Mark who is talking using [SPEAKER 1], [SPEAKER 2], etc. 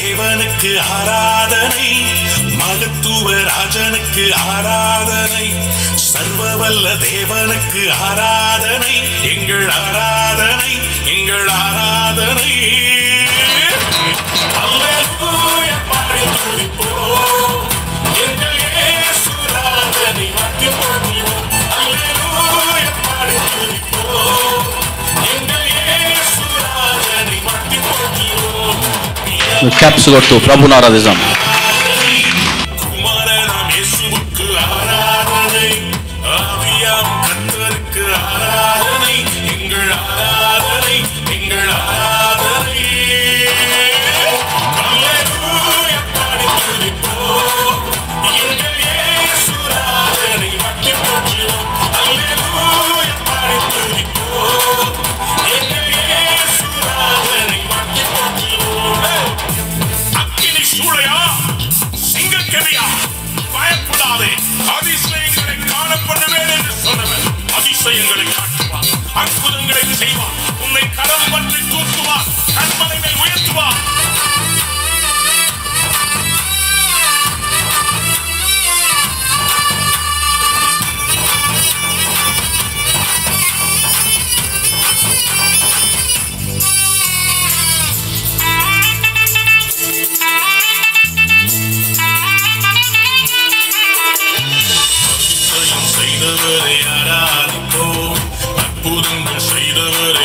[SPEAKER 1] தேவனுக்கு ஆராதனை, மகத்துவ ராஜனுக்கு ஆராதனை, சர்வவல்ல தேவனுக்கு ஆராதனை, எங்கள் ஆராதனை, எங்கள் ஆராதனை. அல்லேலூயா பாடி துதிப்போம், எங்கள் இயேசு ராஜனை வாழ்த்தி போற்றுவோம். அல்லேலூயா பாடி துதிப்போம், எங்கள் இயேசு ராஜனை வாழ்த்தி போற்றுவோம்.
[SPEAKER 2] कैप्स करतो प्रभु आराधिजाम.
[SPEAKER 1] குமாரனாம் இயேசுவுக்கு ஆராதனை, ஆவியாம் கர்த்தருக்கு ஆராதனை, எங்கள் ஆராதனை, எங்கள் ஆராதனை. அல்லேலூயா பாடி துதிப்போம், எங்கள் இயேசு ராஜனை வாழ்த்தி போற்றுவோம். அல்லேலூயா பாடி துதிப்போம், எங்கள் இயேசு ராஜனை வாழ்த்தி போற்றுவோம். அக்கினி சூளையா, சிங்கக்கவியா, பயப்படாதே, அதிசயங்களை காணப்படுவேன் என்று சொன்னவன் அதிசயங்களை காட்டுவார், அற்புதங்களை செய்வார், உன்னை கரம் பற்றி தூக்குவார், கண்மலை மேல் உயர்த்துவார். அதிசயம் செய்தவரை ஆராதிப்போம், அற்புதங்கள் செய்தவரை